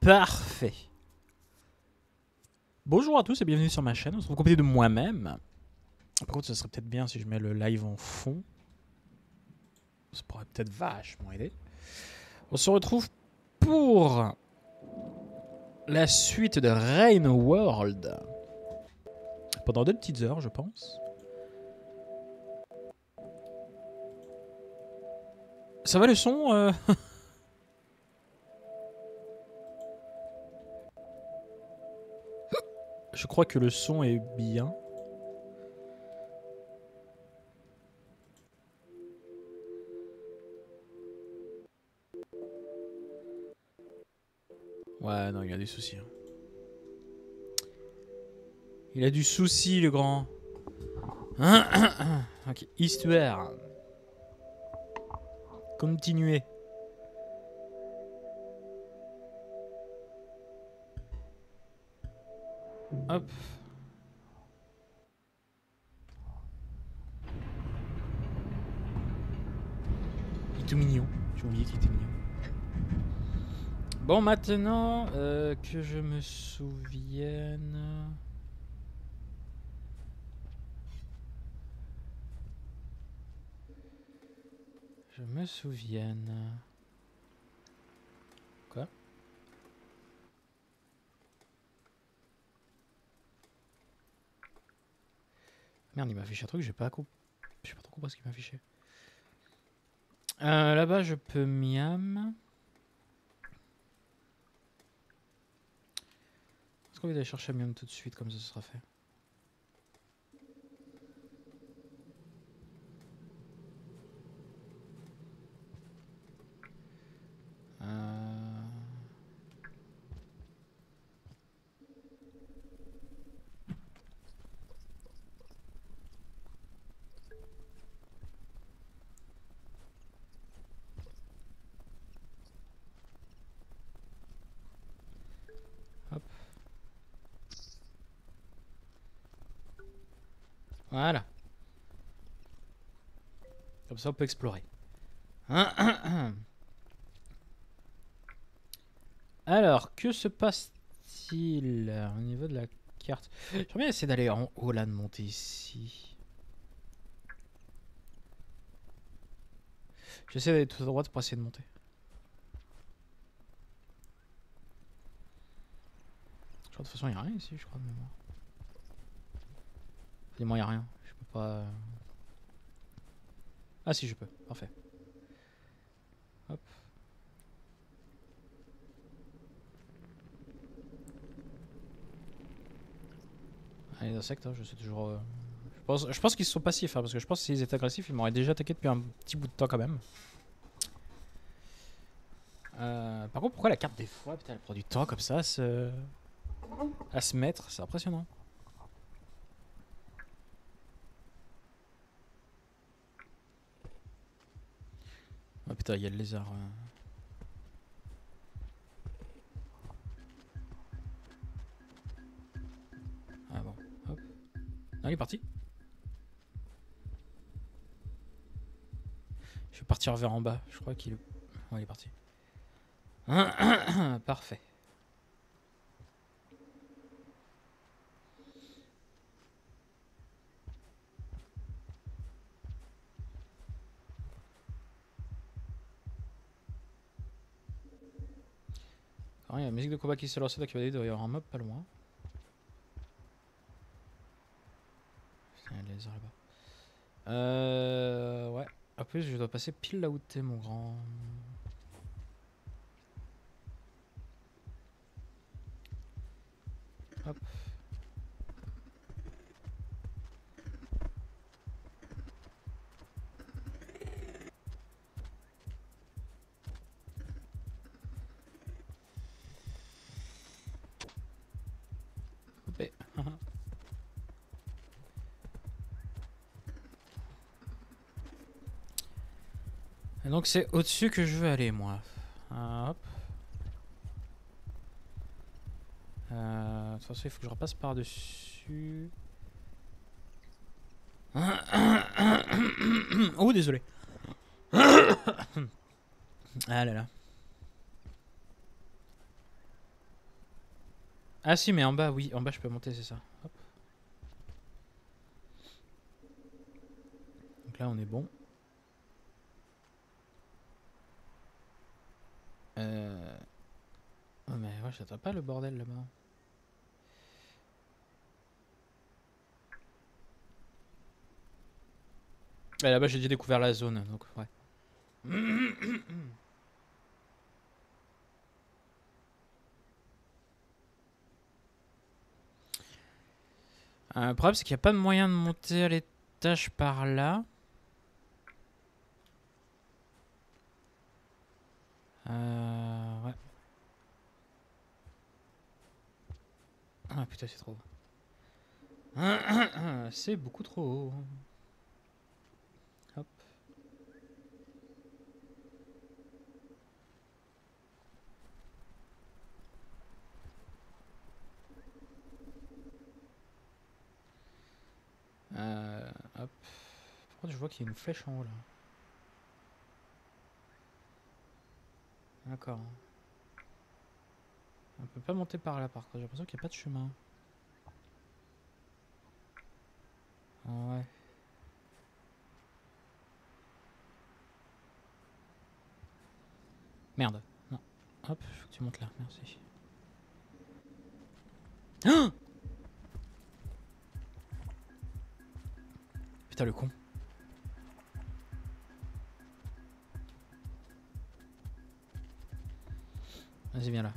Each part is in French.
Parfait. Bonjour à tous et bienvenue sur ma chaîne. On se retrouve compagnie de moi-même. Par contre, ça serait peut-être bien si je mets le live en fond. Ça pourrait peut-être vachement aider. On se retrouve pour la suite de Rain World. Pendant 2 petites heures, je pense. Ça va le son Je crois que le son est bien. Ouais, non, il a des soucis. Il a du souci, le grand. Ok, histoire. Continuez. Hop. Il est tout mignon. J'ai oublié qu'il était mignon. Bon, maintenant que je me souvienne... Je me souvienne... Quoi? Merde, il m'a affiché un truc, j'ai pas trop compris ce qu'il m'a affiché. Là-bas, je peux miam. Est-ce qu'on va aller chercher miam tout de suite, comme ça, ce sera fait? Hop. Voilà. Comme ça, on peut explorer. Alors, que se passe-t-il au niveau de la carte? J'aimerais bien essayer d'aller en haut là, de monter ici. J'essaie d'aller tout à droite pour essayer de monter. Je crois de toute façon, il n'y a rien ici, je crois, de mémoire. Dis-moi, il n'y a rien. Je peux pas... Ah si, je peux. Parfait. Hop. Ah, les insectes, hein, je sais toujours... Je pense qu'ils sont passifs, hein, parce que je pense que s'ils étaient agressifs, ils m'auraient déjà attaqué depuis un petit bout de temps quand même. Par contre, pourquoi la carte des fois, putain, elle prend du temps comme ça à se mettre? C'est impressionnant. Oh putain, il y a le lézard. Ah bon, hop. Non, il est parti. Je vais partir vers en bas. Je crois qu'il est... Ouais, il est parti. Parfait. Il y a la musique de combat qui s'est lancée, donc il va y avoir un mob pas loin. Putain, il y a les lézards là-bas. Ouais. En plus, je dois passer pile là où t'es, mon grand. Hop. Hop. Et donc c'est au-dessus que je veux aller, moi. Hop. De toute façon, il faut que je repasse par-dessus. Oh, désolé. Ah là là. Ah si, mais en bas, oui. En bas, je peux monter, c'est ça. Hop. Donc là, on est bon. Oh, mais ouais, j'attends pas le bordel là-bas. Et là-bas, j'ai déjà découvert la zone, donc ouais. Le problème, c'est qu'il n'y a pas de moyen de monter à l'étage par là. Ouais. Ah putain, c'est trop haut. C'est beaucoup trop haut. Hop. Hop. Par contre, je vois qu'il y a une flèche en haut là. D'accord. On peut pas monter par là par contre, j'ai l'impression qu'il n'y a pas de chemin. Ouais. Merde. Non. Hop, faut que tu montes là, merci. Ah putain, le con. Vas-y, viens là.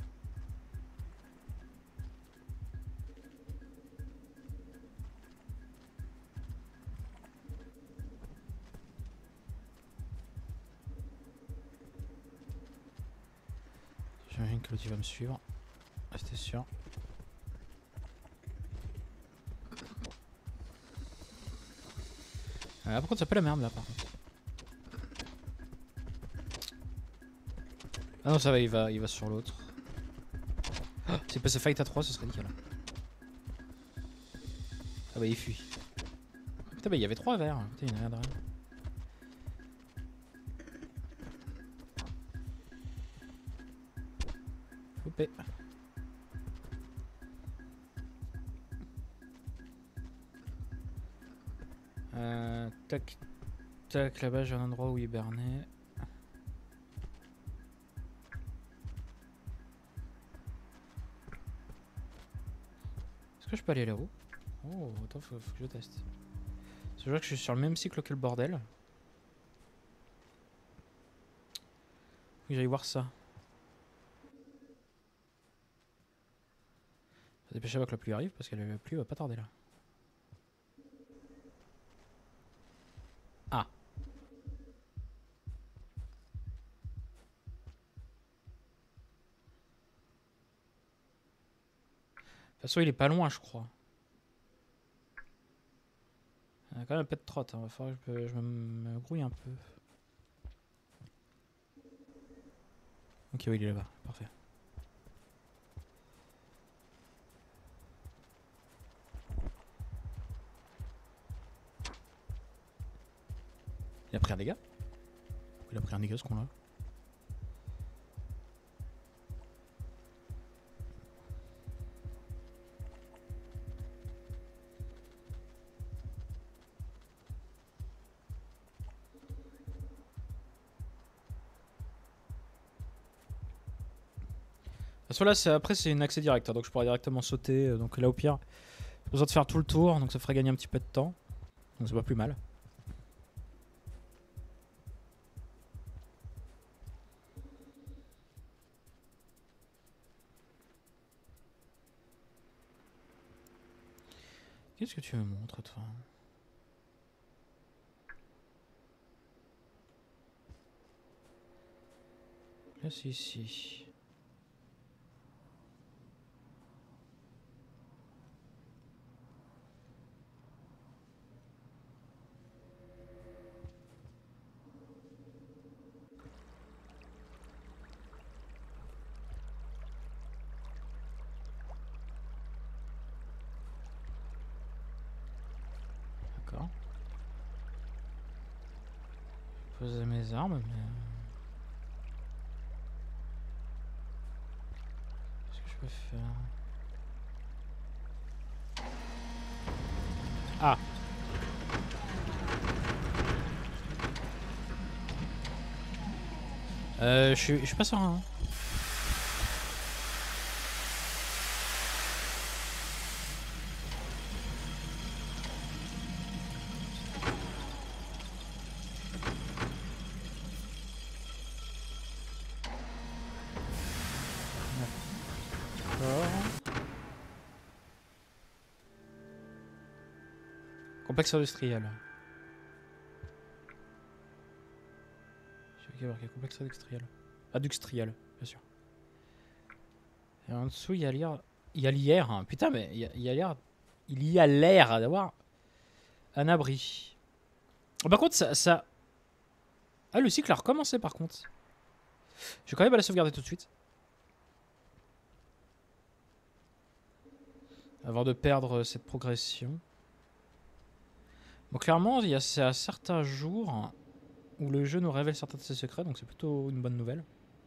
J'imagine que l'autre il va me suivre. Restez sûr. Par contre, ça peut la merde là par contre. Ah non, ça va, il va sur l'autre. Oh, c'est passé fight à 3, ce serait nickel. Ah bah il fuit. Putain, bah il y avait 3 verres. Putain, il y en a rien de rien. Loupé. Tac. Tac, là-bas j'ai un endroit où hiberner. Est-ce que je peux aller là-haut? Oh, attends, faut que je teste. Je vois que je suis sur le même cycle que le bordel. Faut que j'aille voir ça. Dépêchez avant que la pluie arrive parce que la pluie va pas tarder là. Ah. De toute façon, il est pas loin, je crois. Il y a quand même un peu de trotte, hein. Va falloir que je me grouille un peu. Ok, oui, il est là-bas. Parfait. Il a pris un dégât? Il a pris un dégât ce con-là. De toute façon, là, après, c'est un accès direct, hein, donc je pourrais directement sauter. Donc là, au pire, pas besoin de faire tout le tour, donc ça ferait gagner un petit peu de temps. Donc c'est pas plus mal. Qu'est-ce que tu me montres, toi? Là, c'est ici. D'accord. Je vais poser mes armes, mais... Qu'est-ce que je peux faire? Ah. Je suis pas serein. Hein. Complexe industriel. Je vais voir complexe industriel. Industriel, bien sûr. Et en dessous, il y a l'air. Il y a l'IR. Hein. Putain, mais il y a l'air. Il y a l'air d'avoir un abri. Par contre, ça. Ah, le cycle a recommencé par contre. Je vais quand même la sauvegarder tout de suite. Avant de perdre cette progression. Bon, clairement, c'est à certains jours où le jeu nous révèle certains de ses secrets, donc c'est plutôt une bonne nouvelle.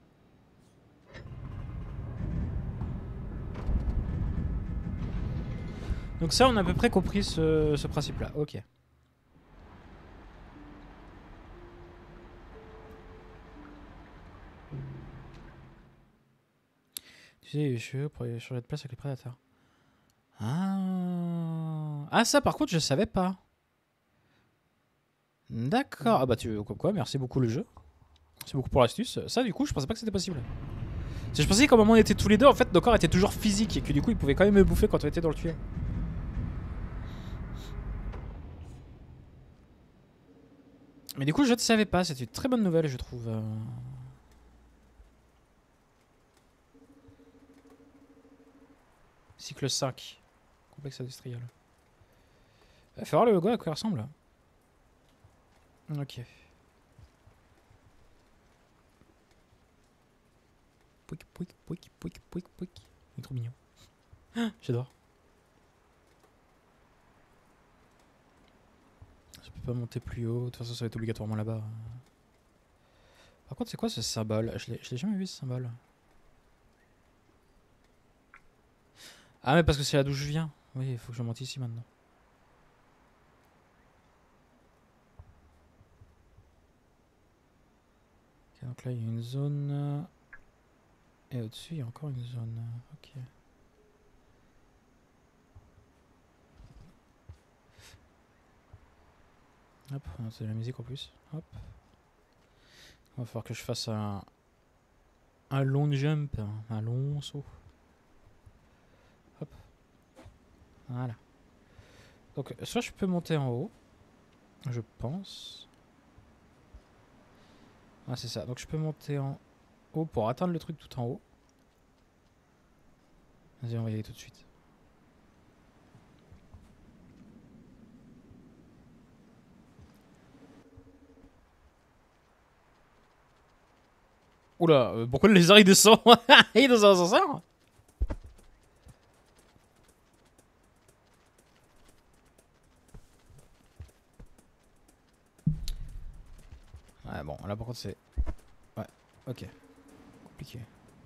Donc ça, on a à peu près compris ce principe-là. Ok. Tu sais, les cheveux pour changer de place avec les prédateurs. Ah, ça par contre, je savais pas. D'accord. Ah bah quoi, merci beaucoup le jeu. Merci beaucoup pour l'astuce. Ça du coup, je pensais pas que c'était possible. Je pensais qu'au moment où on était tous les deux, en fait, nos corps étaient toujours physiques et que du coup, ils pouvaient quand même me bouffer quand on était dans le tunnel. Mais du coup, je ne savais pas. C'est une très bonne nouvelle, je trouve. Cycle 5. Complexe industriel. Faut voir le logo à quoi il ressemble. Ok. Pouic, pouic, pouic, pouic, pouic, pouic. Il est trop mignon. J'adore. Je peux pas monter plus haut. De toute façon, ça va être obligatoirement là-bas. Par contre, c'est quoi ce symbole? Je l'ai jamais vu ce symbole. Ah, mais parce que c'est là d'où je viens. Oui, il faut que je monte ici maintenant. Okay, donc là, il y a une zone. Et au-dessus, il y a encore une zone. Ok. Hop, c'est de la musique en plus. Hop. Il va falloir que je fasse un long jump, un long saut. Hop. Voilà. Donc, soit je peux monter en haut, je pense. Ah, c'est ça. Donc, je peux monter en haut pour atteindre le truc tout en haut. Vas-y, on va y aller tout de suite. Oula, pourquoi le lézard il descend? Il est dans un ascenseur? Ouais, bon, là par contre c'est... Ouais, ok. Compliqué.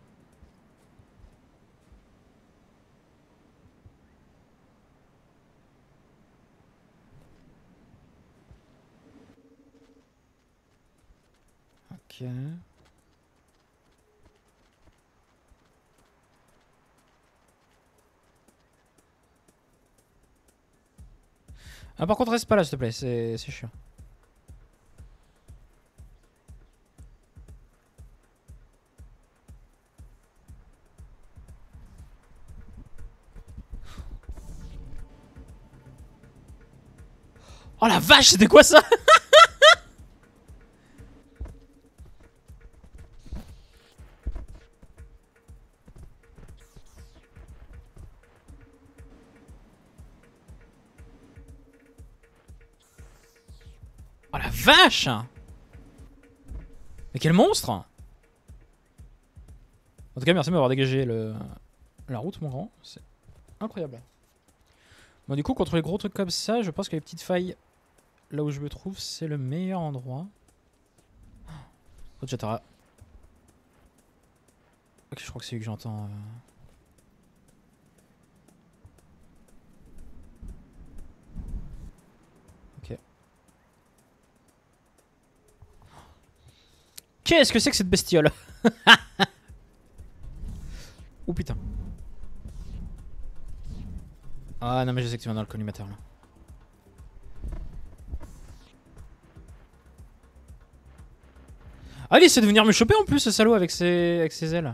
Ok. Ah, par contre, reste pas là, s'il te plaît, c'est chiant. Oh la vache, c'était quoi ça? Oh la vache! Mais quel monstre! En tout cas, merci de m'avoir dégagé la route, mon grand. C'est incroyable. Bon, du coup, contre les gros trucs comme ça, je pense que les petites failles, là où je me trouve, c'est le meilleur endroit. Ok, je crois que c'est lui que j'entends. Qu'est-ce que c'est que cette bestiole? Oh putain. Ah non mais je sais que tu vas dans le collimateur là. Ah il essaie de venir me choper en plus ce salaud avec ses ailes.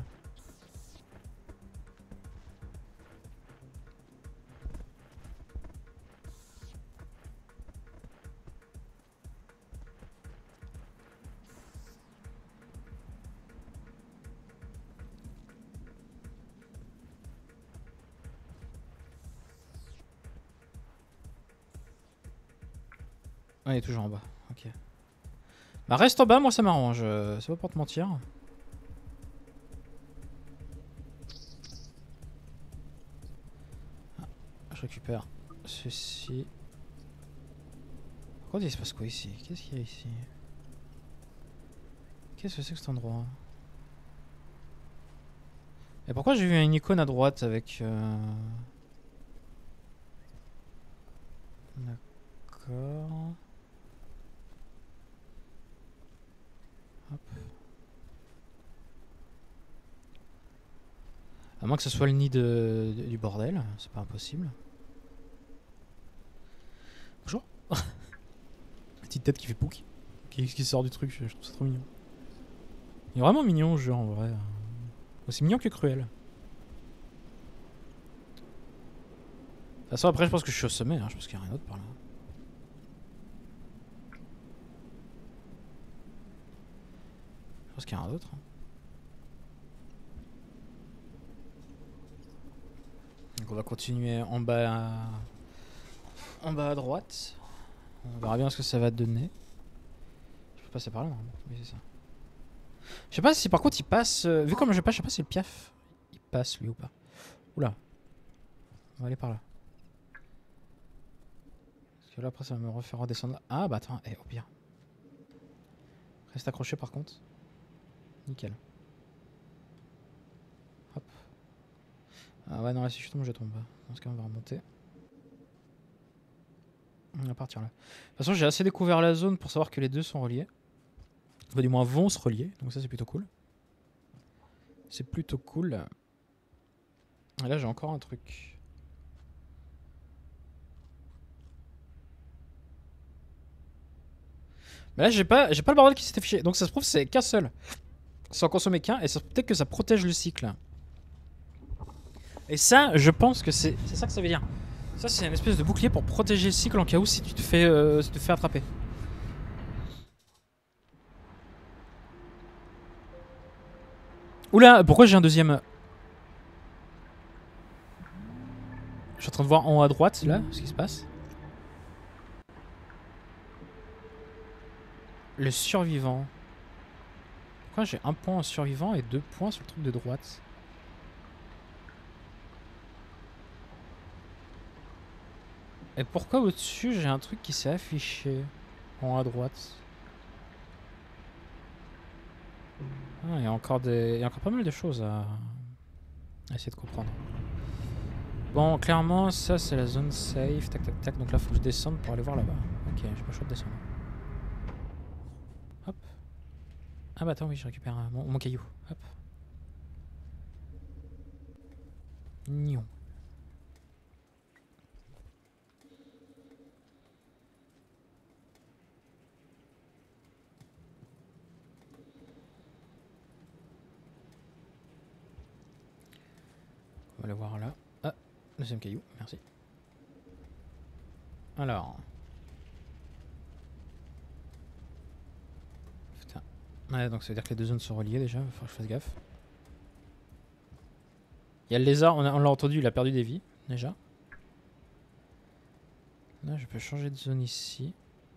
Ah il est toujours en bas, ok. Bah reste en bas, moi ça m'arrange, c'est pas pour te mentir. Ah, je récupère ceci. Par contre il se passe quoi ici? Qu'est-ce qu'il y a ici? Qu'est-ce que c'est que cet endroit? Et pourquoi j'ai vu une icône à droite avec... D'accord... Hop. À moins que ce soit le nid du bordel, c'est pas impossible. Bonjour. Petite tête qui fait pouc. Qui sort du truc, je trouve ça trop mignon. Il est vraiment mignon ce jeu en vrai. Aussi mignon que cruel. De toute façon après je pense que je suis au sommet, hein. Je pense qu'il n'y a rien d'autre par là. Je pense qu'il y a rien d'autre. Donc on va continuer en bas à droite. On verra bien ce que ça va donner. Je peux passer par là normalement. Oui c'est ça. Je sais pas si par contre il passe... vu comme je passe, je sais pas si le piaf il passe lui ou pas. Oula. On va aller par là. Parce que là après ça va me refaire redescendre là. Ah bah attends, au pire. Reste accroché par contre. Nickel. Hop. Ah ouais non là si je tombe je tombe. Dans ce cas on va remonter. On va partir là. De toute façon j'ai assez découvert la zone pour savoir que les deux sont reliés. Enfin du moins vont se relier. Donc ça c'est plutôt cool. C'est plutôt cool. Et là j'ai encore un truc. Mais là j'ai pas le bordel qui s'est affiché. Donc ça se trouve c'est qu'un seul. Sans consommer qu'un. Et peut-être que ça protège le cycle. Et ça je pense que c'est ça que ça veut dire. Ça c'est une espèce de bouclier pour protéger le cycle en cas où si tu te fais attraper. Oula, pourquoi j'ai un deuxième? Je suis en train de voir en haut à droite là ce qui se passe. Le survivant. Pourquoi j'ai un point en survivant et 2 points sur le truc de droite? Et pourquoi au-dessus j'ai un truc qui s'est affiché en haut à droite? Ah, il y a encore pas mal de choses à essayer de comprendre. Bon, clairement, ça c'est la zone safe. Tac, tac, tac. Donc là, faut que je descende pour aller voir là-bas. Ok, j'ai pas le choix de descendre. Hop. Ah bah attends, oui, je récupère mon caillou. Hop. Nion. On va aller voir là. Ah, deuxième caillou, merci. Alors. Putain. Ouais, donc ça veut dire que les deux zones sont reliées déjà, il faut que je fasse gaffe. Il y a le lézard, on l'a entendu, il a perdu des vies, déjà. Là, je peux changer de zone ici.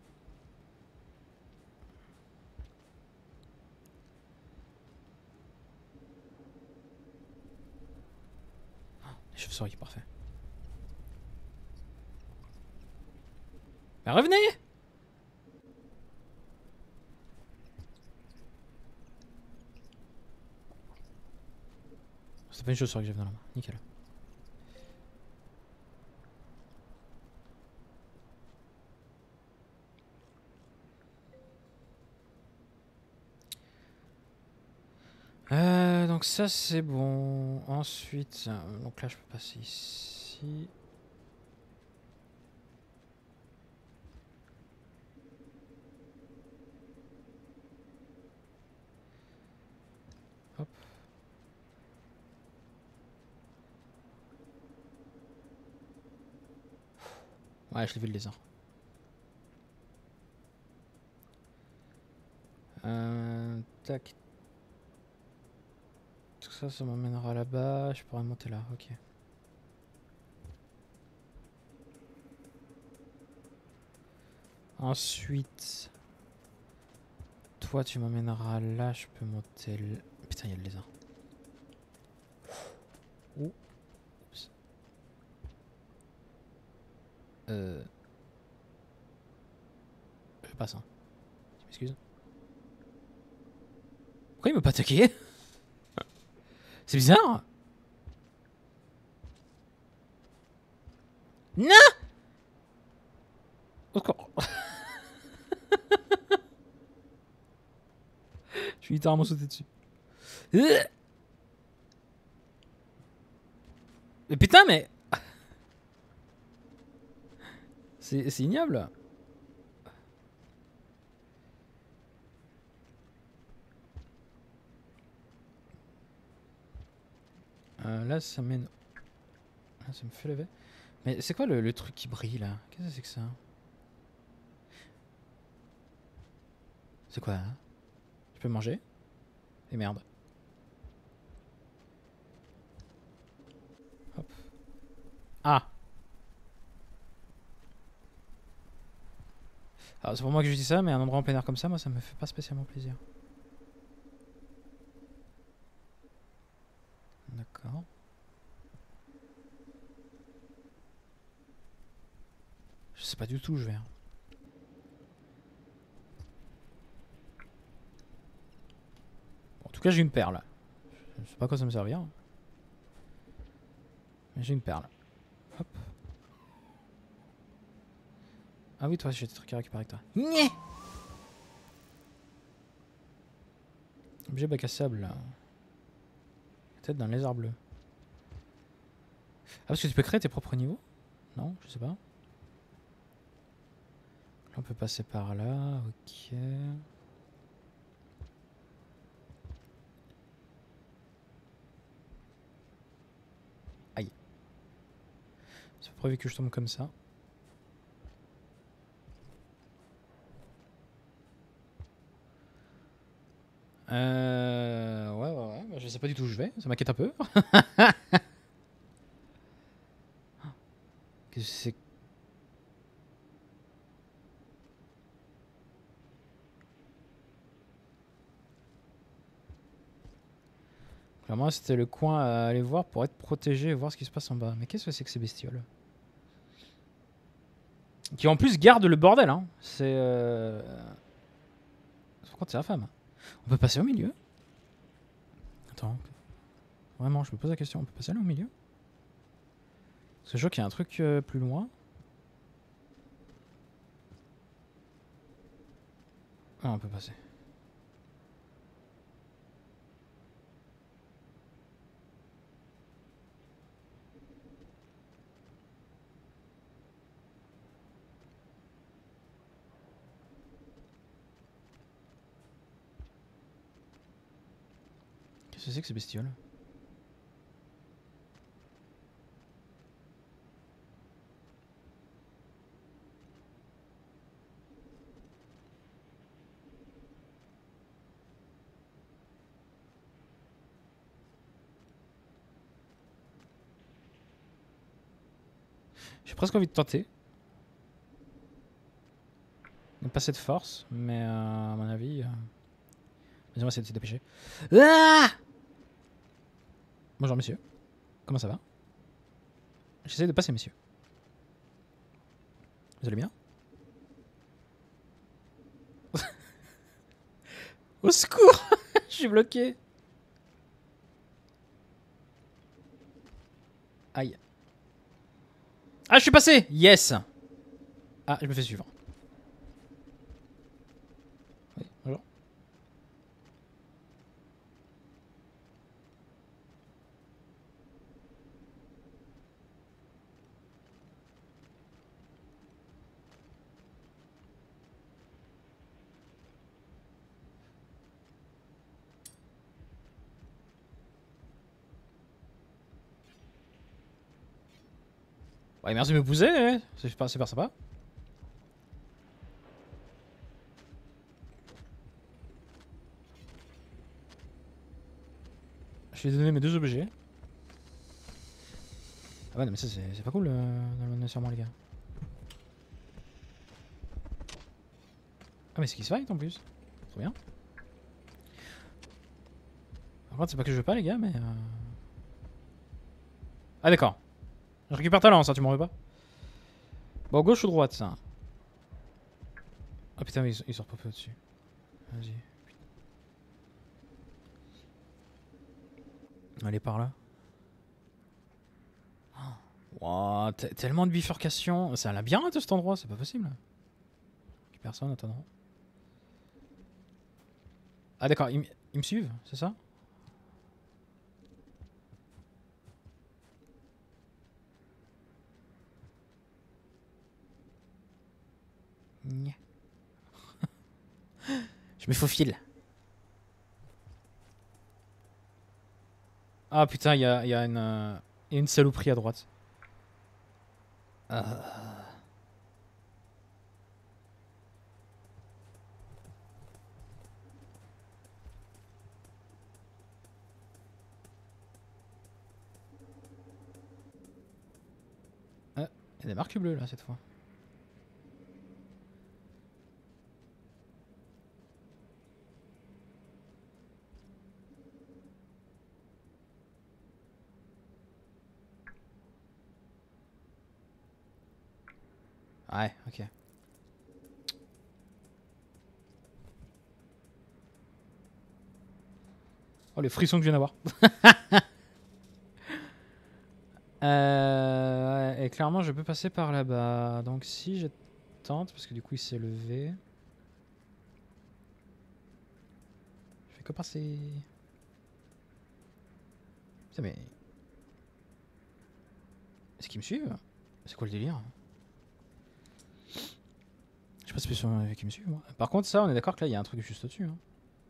Oh, les chauves-souris, parfait. Mais revenez! C'est pas une chauve-souris que j'ai dans la main, nickel. ça c'est bon. Ensuite, donc là je peux passer ici. Hop. Ouais, je l'ai vu le lézard. Tac. Tout ça, ça m'emmènera là-bas. Je pourrais monter là, ok. Ensuite, toi, tu m'emmèneras là. Je peux monter là. Putain, il y a le lézard. Ouh. Oups. Je passe, hein. Tu m'excuses. Pourquoi il m'a pas attaqué? C'est bizarre. Non. Au secours. Je suis littéralement sauté dessus. Mais putain, mais... C'est ignoble. Là, ça mène... Ah, ça me fait lever. Mais c'est quoi le truc qui brille, là? Qu'est-ce que c'est que ça? C'est quoi, hein? Je peux manger? Et merde. Hop. Ah! Alors, c'est pour moi que je dis ça, mais un endroit en plein air comme ça, moi, ça me fait pas spécialement plaisir. D'accord. Je sais pas du tout où je vais. Bon, en tout cas, j'ai une perle. Je sais pas à quoi ça me servir. Mais j'ai une perle. Hop. Ah oui, toi, j'ai des trucs à récupérer avec toi. Nyeh. Objet bac à sable, là. Peut-être d'un lézard bleu. Ah, parce que tu peux créer tes propres niveaux? Non, je sais pas. Là, on peut passer par là, ok. Aïe. C'est pas prévu que je tombe comme ça. Ouais. Bah, je sais pas du tout où je vais. Ça m'inquiète un peu. Qu'est-ce que c'est? Clairement, c'était le coin à aller voir pour être protégé et voir ce qui se passe en bas. Mais qu'est-ce que c'est que ces bestioles? Qui en plus gardent le bordel, hein. C'est. Par contre, c'est la femme. On peut passer au milieu? Attends. Vraiment, je me pose la question. On peut passer là au milieu? Parce que je vois qu'il y a un truc plus loin. Ah, on peut passer. Qu'est-ce que c'est que ces bestioles? J'ai presque envie de tenter. Pas cette force, mais à mon avis... Vas-y, on va essayer de se dépêcher. Ah! Bonjour, monsieur. Comment ça va? J'essaie de passer, monsieur. Vous allez bien? Au secours! Je suis bloqué. Aïe. Ah, je suis passé! Yes! Ah, je me fais suivre. Oui, bonjour. Ouais, merci de me pousser, hein. C'est super sympa. Je vais donner mes 2 objets. Ah ouais, non, mais ça c'est pas cool le sûrement, les gars. Ah, mais c'est qui se fight en plus. Trop bien. Par contre, c'est pas que je veux pas, les gars, mais. Ah, d'accord. Je récupère ta lance, hein, tu m'en veux pas. Bon, gauche ou droite, ça. Ah putain, mais ils sont repopés au-dessus. Vas-y. Allez, par là. Wow, tellement de bifurcations. C'est un labyrinthe cet endroit, c'est pas possible. Personne attendant. Ah d'accord, ils me suivent, c'est ça? Je me faufile. Ah putain, il y a une saloperie à droite. Il y a des marques bleues là cette fois. Ouais, ok. Oh, les frissons que je viens d'avoir. Et clairement, je peux passer par là-bas. Donc si je tente, parce que du coup, il s'est levé. Je fais que passer. Putain, mais... Est-ce qu'ils me suivent? C'est quoi le délire? Je sais pas si c'est sur qui me suivent, moi. Par contre, ça, on est d'accord que là, il y a un truc juste au-dessus. Hein.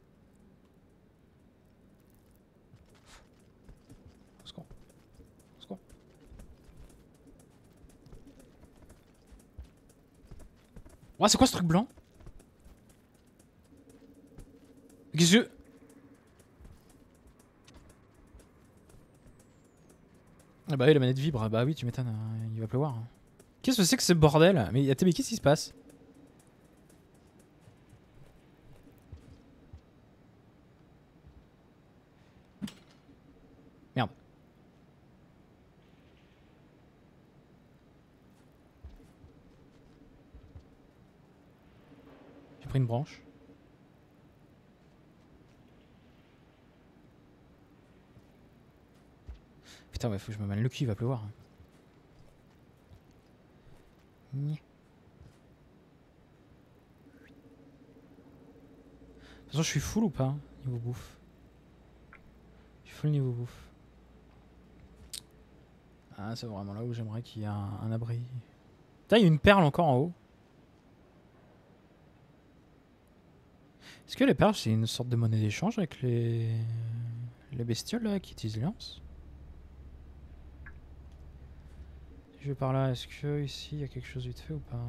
Ouais, c'est quoi ce truc blanc? Qu'est-ce que... Ah bah oui, la manette vibre. Bah oui, tu m'étonnes. Il va pleuvoir. Qu'est-ce que c'est que ce bordel? Mais qu'est-ce qui se passe? Merde. J'ai pris une branche. Putain, ouais, faut que je me mène le cul, il va pleuvoir. De toute façon, je suis full ou pas? Niveau bouffe. Je suis full niveau bouffe. Ah, c'est vraiment là où j'aimerais qu'il y ait un abri. Putain, il y a une perle encore en haut. Est-ce que les perles, c'est une sorte de monnaie d'échange avec les bestioles là qui utilisent les lances? Si je vais par là, est-ce que ici il y a quelque chose vite fait ou pas?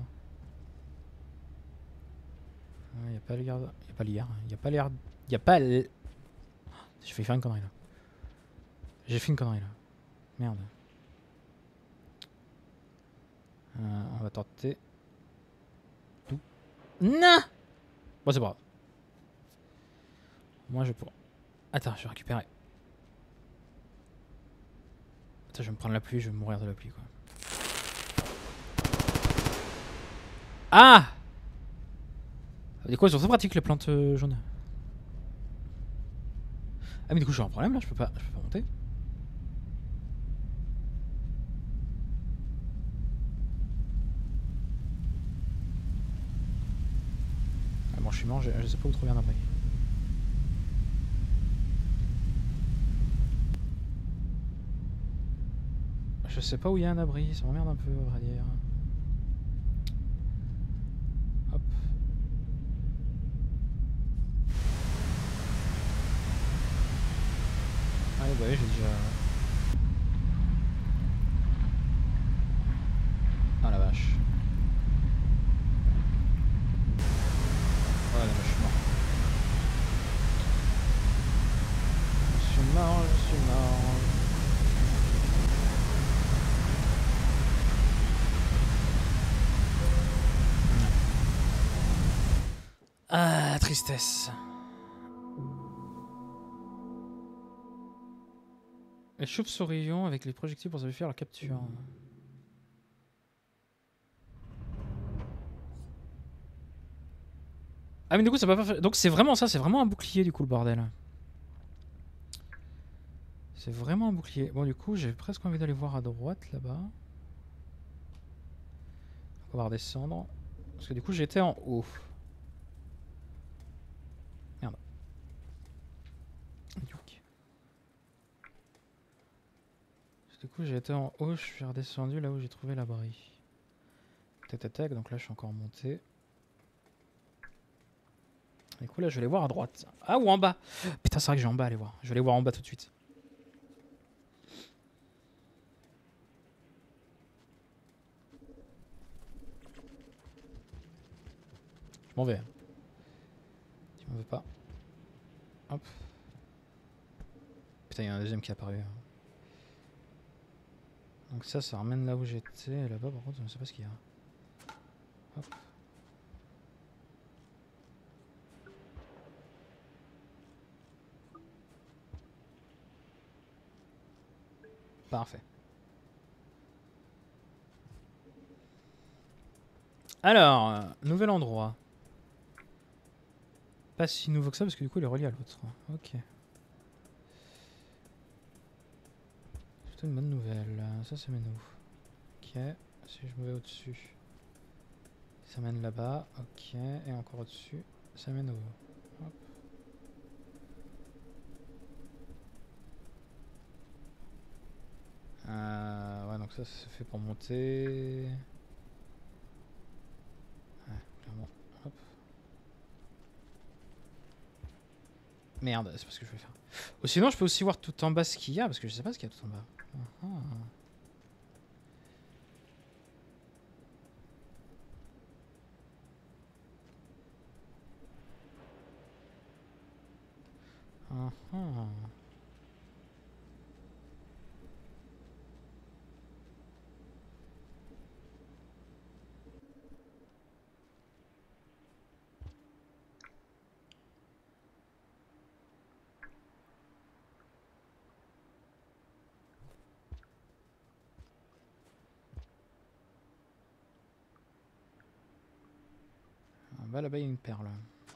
Il n'y a pas l'air. Il n'y a pas l'air. Il n'y a pas l'air. Il n'y a pas. J'ai failli faire une connerie là. J'ai fait une connerie là. Merde. On va tenter. Tout. Non! Bon, c'est pas grave. Moi je pourrais. Attends, je vais récupérer. Attends, je vais me prendre la pluie, je vais mourir de la pluie quoi. Ah! Du coup, elles sont très pratiques les plantes jaunes. Ah, mais du coup, j'ai un problème là, je peux pas monter. Ah, bon, je suis mort, je sais pas où trouver un abri. Je sais pas où il y a un abri, ça m'emmerde un peu, à vrai dire. Hop. Allez, bah oui, j'ai déjà... Ah la vache. Ouais, non, mais je suis mort. Je suis mort, je suis mort. Ah, tristesse. Les chauves-souris avec les projectiles pour faire leur capture. Ah mais du coup ça va pas faire... Donc c'est vraiment ça, c'est vraiment un bouclier du coup le bordel. C'est vraiment un bouclier. Bon du coup j'ai presque envie d'aller voir à droite là-bas. On va redescendre. Parce que du coup j'étais en haut. Merde. Du coup j'ai été en haut, je suis redescendu là où j'ai trouvé l'abri. Tac, donc là je suis encore monté. Du coup là je vais aller voir à droite. Ah ou en bas. Putain c'est vrai que j'ai en bas à aller voir. Je vais aller voir en bas tout de suite. Je m'en vais. Tu m'en veux pas. Hop. Putain il y a un deuxième qui est apparu. Donc ça ramène là où j'étais. Là-bas par contre je ne sais pas ce qu'il y a. Hop. Parfait. Alors, nouvel endroit. Pas si nouveau que ça parce que du coup il est relié à l'autre. Ok. C'est plutôt une bonne nouvelle. Ça mène où? Ok. Si je me vais au-dessus, ça mène là-bas. Ok. Et encore au-dessus, ça mène où? Hop. Ouais, donc ça se fait pour monter. Ouais, clairement. Hop. Merde, c'est pas ce que je vais faire. Ou sinon, je peux aussi voir tout en bas ce qu'il y a, parce que je sais pas ce qu'il y a tout en bas. Bah là-bas il y a une perle.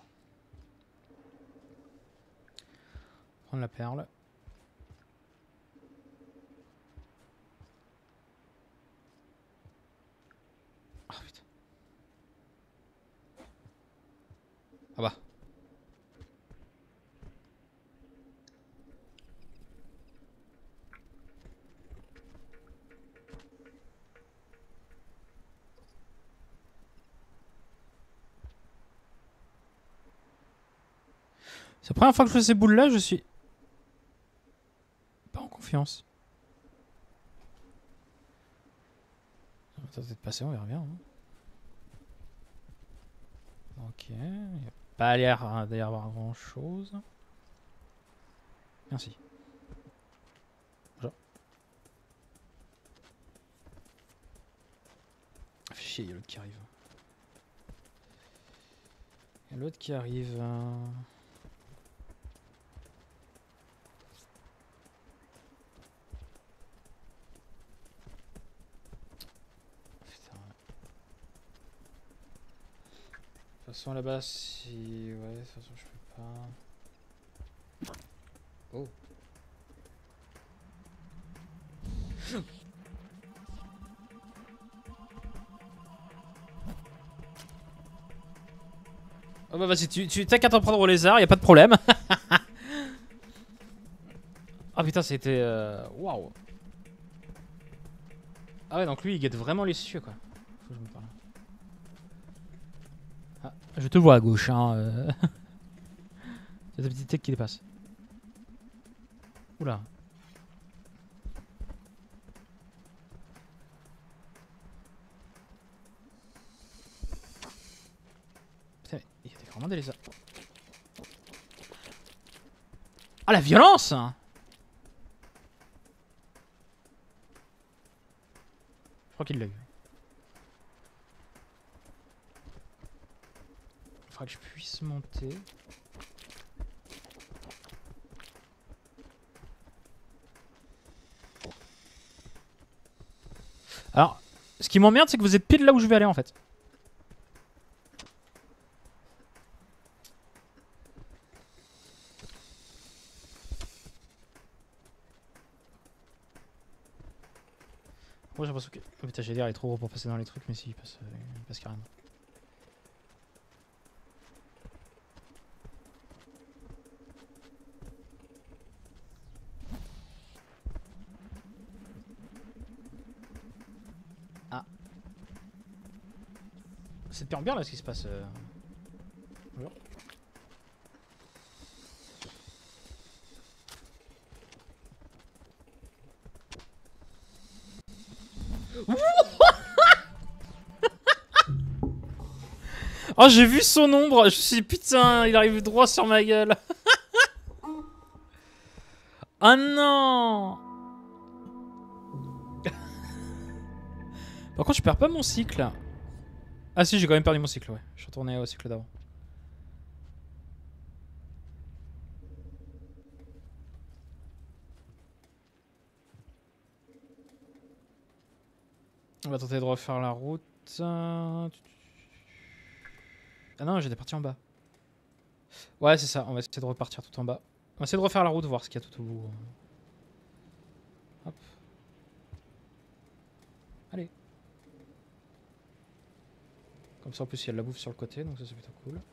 Prendre la perle. Ah putain. Ah bah. C'est la première fois que je fais ces boules là, je suis pas en confiance. Ça va peut-être passer, on verra bien. Hein. Ok, il n'y a pas l'air d'y avoir grand chose. Merci. Bonjour. Fait chier, il y a l'autre qui arrive. Il y a l'autre qui arrive. De toute façon là-bas si... Ouais, de toute façon je peux pas... Oh. Oh bah vas-y, tu t'as qu'à t'en prendre au lézard, y a pas de problème. Ah putain c'était... Waouh. Ah ouais donc lui il guette vraiment les cieux quoi. Faut que je me parle. Ah, je te vois à gauche hein. C'est ta petite tech qui dépasse. Oula. vraiment des lézards. Ah, la violence! Je crois qu'il l'a eu. Il faudra que je puisse monter. Alors, ce qui m'emmerde, c'est que vous êtes pile là où je vais aller en fait. Moi j'ai l'impression que... Oh putain, j'ai l'air, il est trop gros pour passer dans les trucs, mais si, il passe carrément. Ah. C'est de bien là ce qui se passe. Bonjour. Oh, j'ai vu son ombre. Je me suis dit, putain, il arrive droit sur ma gueule. Oh non. Par contre, je perds pas mon cycle. Ah si, j'ai quand même perdu mon cycle, ouais. Je suis retourné au cycle d'avant. On va tenter de refaire la route. Ah non, j'étais parti en bas. Ouais, c'est ça. On va essayer de repartir tout en bas. On va essayer de refaire la route, voir ce qu'il y a tout au bout. Hop. Allez. Comme ça, en plus, il y a de la bouffe sur le côté, donc ça, c'est plutôt cool.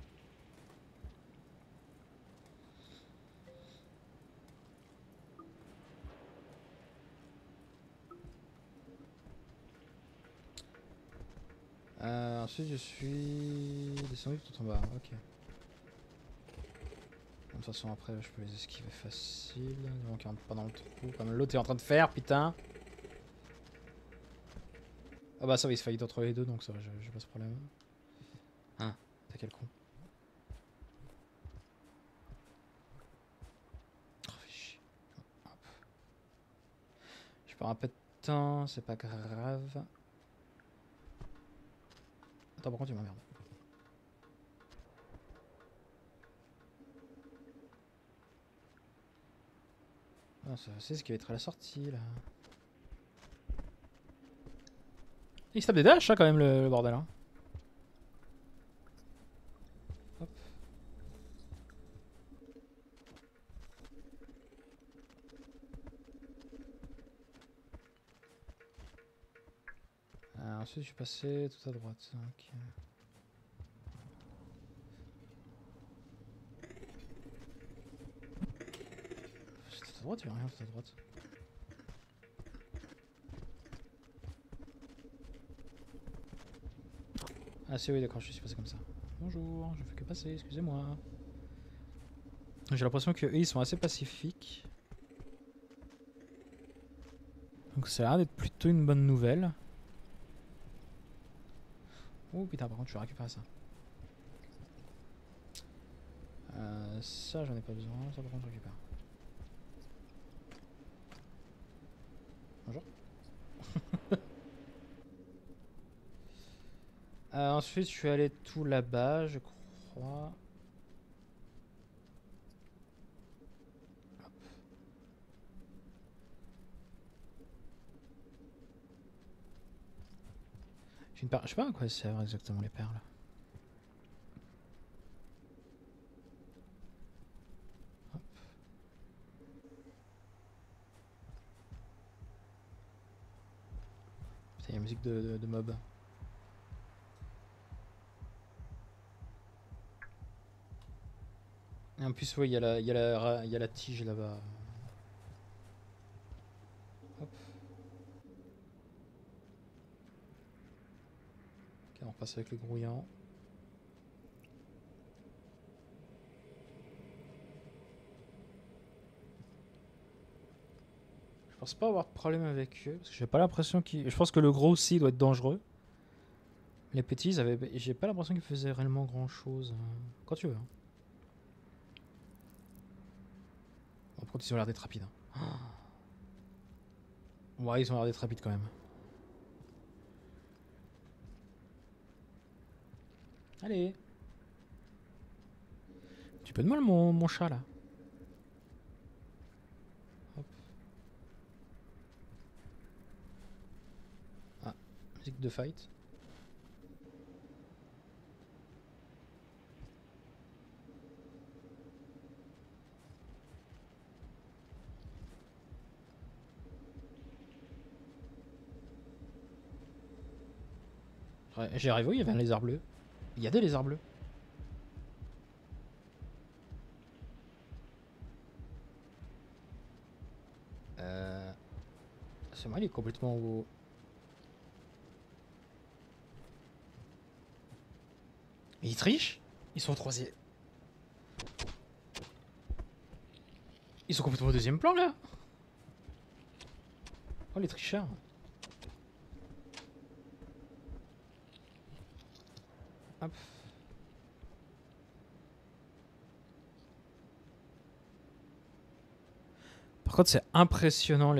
Ensuite, je suis descendu tout en bas. Ok. De toute façon, après, je peux les esquiver facile. Donc, ils rentrent pas dans le trou, comme l'autre est en train de faire, putain. Ah bah, ça va, il se faillit entre les deux, donc ça va, j'ai pas ce problème. Ah, t'as quel con. Oh, fais chier. Hop. Je perds un peu de temps, c'est pas grave. Attends, par contre, tu m'emmerdes. Ah, c'est ce qui va être à la sortie, là. Il se tape des dashs, hein, quand même, le bordel. Hein. Hop. Ensuite, je suis passé tout à droite. Ok. C'est tout à droite, il n'y a rien tout à droite. Ah si oui d'accord, je suis passé comme ça. Bonjour, je fais que passer, excusez-moi. J'ai l'impression qu'eux ils sont assez pacifiques. Donc ça a l'air d'être plutôt une bonne nouvelle. Oh putain, par contre je vais récupérer ça. Ça j'en ai pas besoin, ça par contre je récupère. Bonjour. Ensuite je suis allé tout là-bas, je crois. J'ai une perle. Je sais pas à quoi servent exactement les perles. Hop. Putain, il y a une musique de mob. Et en plus, oui, il y a la tige là-bas. Hop. Ok, on repasse avec le grouillant. Je pense pas avoir de problème avec eux, parce que j'ai pas l'impression qu'ils... Je pense que le gros aussi doit être dangereux. Les petits, j'ai pas l'impression qu'ils faisaient réellement grand chose. Quand tu veux. Hein. Bon, par contre, ils ont l'air d'être rapides. Hein. Ouais, ils ont l'air d'être rapides quand même. Allez. Tu peux de mal mon chat là. Hop. Ah, musique de fight. Ouais, j'ai arrivé où il y avait un lézard bleu. Il y a des lézards bleus. C'est moi, il est complètement au... Mais ils trichent. Ils sont au troisième. Ils sont complètement au deuxième plan là. Oh les tricheurs. Hop. Par contre c'est impressionnant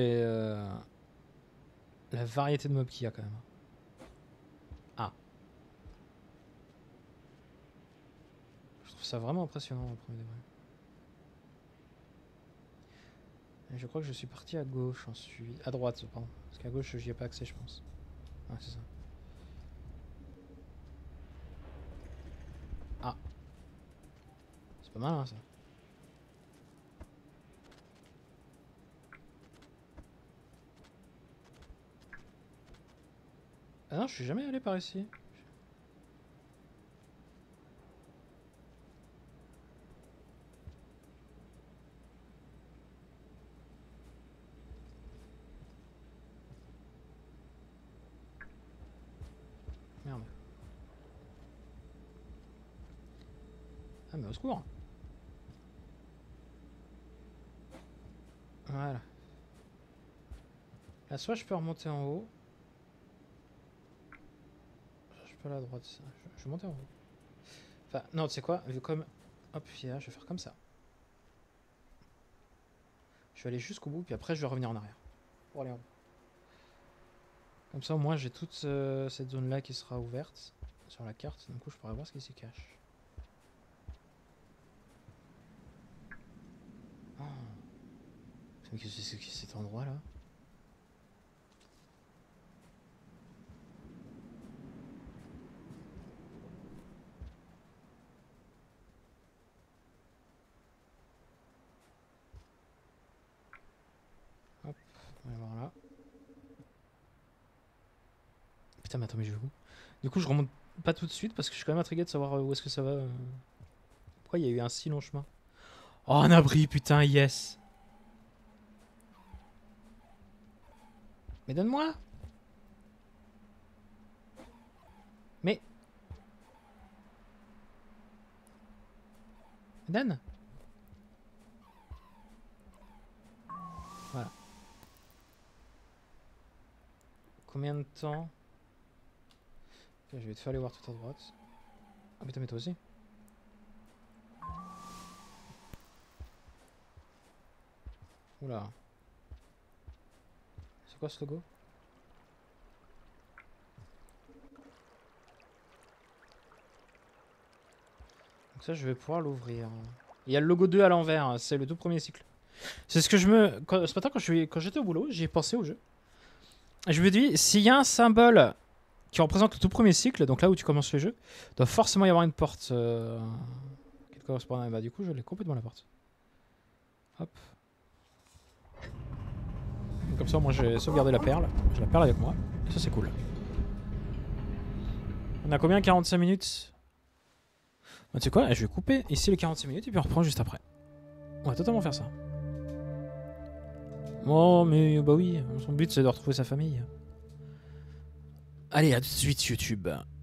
la variété de mobs qu'il y a quand même. Ah. Je trouve ça vraiment impressionnant au premier degré. Et je crois que je suis parti à gauche ensuite. À droite, pardon. Parce qu'à gauche, j'y ai pas accès, je pense. Ah, c'est ça. Ah. C'est pas mal, hein, ça. Ah non, je suis jamais allé par ici. Merde. Ah mais au secours. Voilà. Là soit je peux remonter en haut. Je peux aller à droite. Je vais monter en haut. Enfin non tu sais quoi, vu comme... Hop là, je vais faire comme ça. Je vais aller jusqu'au bout puis après je vais revenir en arrière. Pour aller en haut. Comme ça au moins j'ai toute cette zone là qui sera ouverte sur la carte. Du coup je pourrai voir ce qui s'y cache. Oh. Mais qu'est-ce que c'est que cet endroit là? Hop, on va voir là. Putain mais attends mais je vais où? Du coup je remonte pas tout de suite parce que je suis quand même intrigué de savoir où est-ce que ça va. Pourquoi il y a eu un si long chemin? Oh un abri putain yes. Mais donne-moi. Mais... Donne. Voilà. Combien de temps? Okay, je vais te faire aller voir tout à droite. Ah putain mais toi aussi. Oula. C'est quoi ce logo? Donc ça je vais pouvoir l'ouvrir. Il y a le logo 2 à l'envers, c'est le tout premier cycle. C'est ce que je me... Ce matin quand j'étais au boulot, j'y ai pensé au jeu. Je me dis, s'il y a un symbole qui représente le tout premier cycle, donc là où tu commences le jeu, doit forcément y avoir une porte qui correspond à... Bah du coup je l'ai complètement la porte. Hop. Donc, comme ça moi j'ai sauvegardé la perle. J'ai la perle avec moi. Et ça c'est cool. On a combien? 45 minutes? Bah, tu sais quoi? Je vais couper ici les 45 minutes et puis on reprend juste après. On va totalement faire ça. Oh mais bah oui, son but c'est de retrouver sa famille. Allez, à tout de suite YouTube.